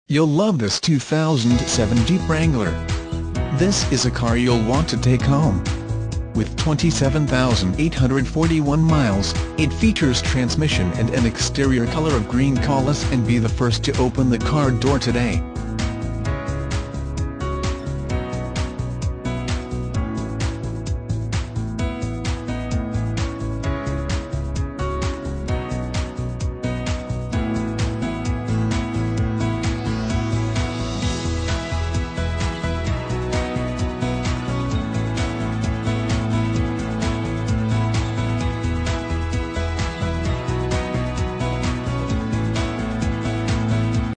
You'll love this 2007 Jeep Wrangler. This is a car you'll want to take home. With 27,841 miles, it features transmission and an exterior color of green. Call us and be the first to open the car door today.